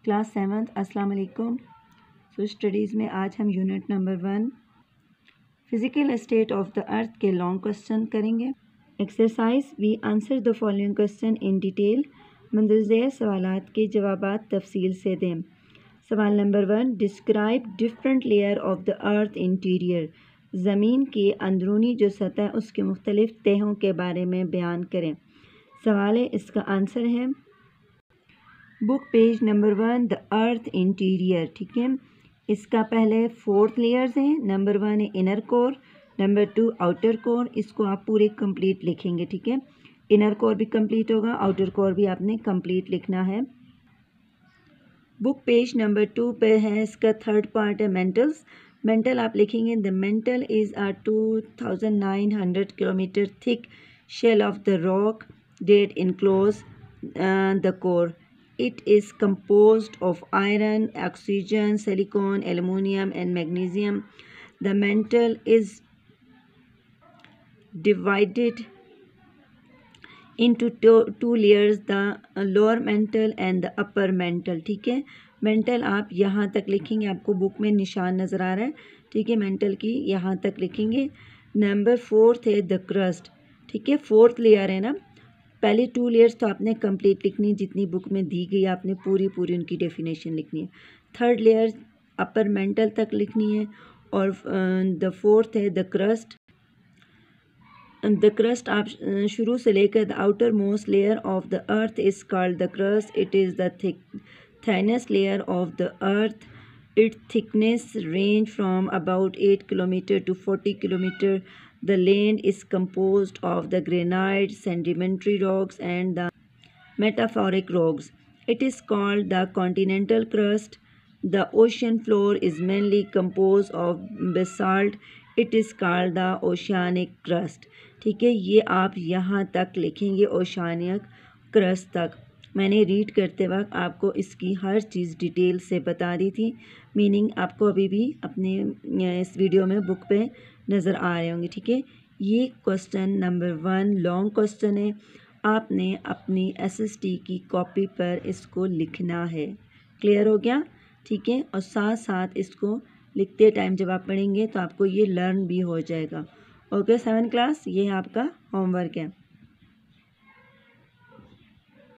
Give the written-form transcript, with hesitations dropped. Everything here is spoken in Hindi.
क्लास 7th अस्सलाम वालेकुम। स्टडीज़ में आज हम unit number 1 physical state of the earth के लॉन्ग क्वेश्चन करेंगे। Exercise we answer the following question in detail. मंदरज़ेर सवालात के जवाबात तफसील से दें। सवाल number 1, describe different layer of the earth interior. ज़मीन की अंदरूनी जो सतह उसके मुख्तलिफ़ तहों के बारे में बयान करें। सवाल है, इसका आंसर है book page number 1 the earth interior. ठीक है, इसका पहले 4 लेयर्स हैं। नंबर 1 है inner core, number 2 outer core. इसको आप पूरे कंप्लीट लिखेंगे। ठीक है, इनर कोर भी कंप्लीट होगा, आउटर कोर भी आपने कंप्लीट लिखना है। बुक पेज नंबर 2 पे है, इसका थर्ड पार्ट है मेंटल्स। मेंटल आप लिखेंगे the mantle is a 2900 kilometre thick shell of the rock that enclose the core. It is composed of iron, oxygen, silicon, aluminum and magnesium. The mantle is divided into two layers, the lower mantle and the upper mantle. ठीक है, मेंटल आप यहाँ तक लिखेंगे, आपको बुक में निशान नज़र आ रहा है। ठीक है, मेंटल की यहाँ तक लिखेंगे। नंबर 4 है द क्रस्ट। ठीक है, 4th लेयर है ना। पहले 2 लेयर्स तो आपने कंप्लीट लिखनी है, जितनी बुक में दी गई आपने पूरी उनकी डेफिनेशन लिखनी है। 3rd लेयर अपर मेंटल तक लिखनी है और द 4th है द क्रस्ट। द क्रस्ट आप शुरू से लेकर the outermost layer of the earth is called the crust. It is the thinnest layer of the earth. Its thickness range from about 8 kilometre to 40 kilometer. The land is composed of the granite, sedimentary rocks and the metamorphic rocks. It is called the continental crust. The ocean floor is mainly composed of basalt. It is called the oceanic crust. ठीक है, ये आप यहाँ तक लिखेंगे ओशियानिक क्रस्ट तक। मैंने रीड करते वक्त आपको इसकी हर चीज़ डिटेल से बता दी थी। मीनिंग आपको अभी भी अपने इस वीडियो में बुक पे नज़र आ रहे होंगे। ठीक है, ये क्वेश्चन नंबर 1 लॉन्ग क्वेश्चन है। आपने अपनी SST की कॉपी पर इसको लिखना है। क्लियर हो गया? ठीक है, और साथ साथ इसको लिखते टाइम जब आप पढ़ेंगे तो आपको ये लर्न भी हो जाएगा। ओके 7 क्लास, ये आपका होमवर्क है।